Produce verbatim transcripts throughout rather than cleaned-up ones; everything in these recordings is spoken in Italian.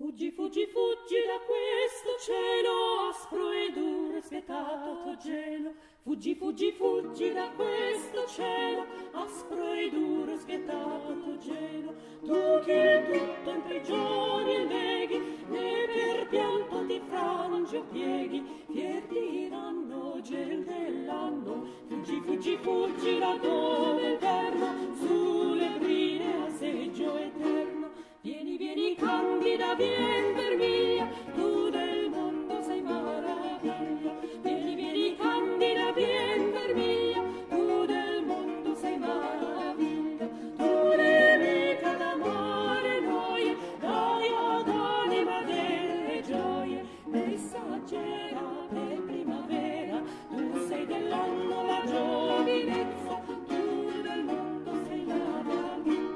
Fuggi, fuggi, fuggi da questo cielo aspro e duro e spietato gelo. Fuggi, fuggi, fuggi da questo cielo aspro e duro e spietato gelo. Tu che tutto in prigione neghi, né per pianto ti frangi o pieghi, fier diranno gel dell'anno. Fuggi, fuggi, fuggi da dove il verno sulle brine a seggio eterno. Vieni, vieni, Candida, vien per via, tu del mondo sei maraviglia. Vieni, vieni, Candida, vien per via, tu del mondo sei maraviglia. Tu nemica d'amore noie, dai ad anima delle gioie, messaggera per primavera, tu sei dell'anno la giovinezza, tu del mondo sei la bravizza.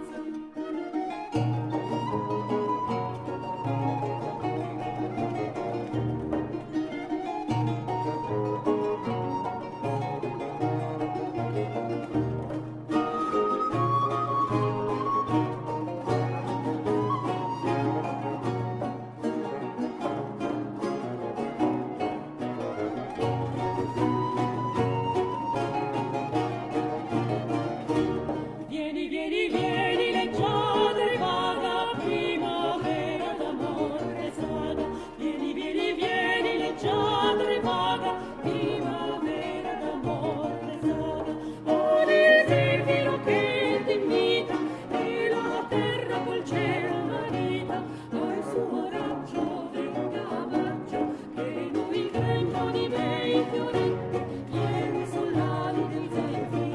Vieni, vieni, vieni, leggiadra e vaga, primavera d'amore saga. Vieni, vieni, vieni, leggiadra e vaga, primavera d'amore saga. Odi il zefiro che t'invita, e la terra col cielo marita, al suo raggio venga maggio, che noi gremmo di bei fioretti, pieni sollali del zefiro.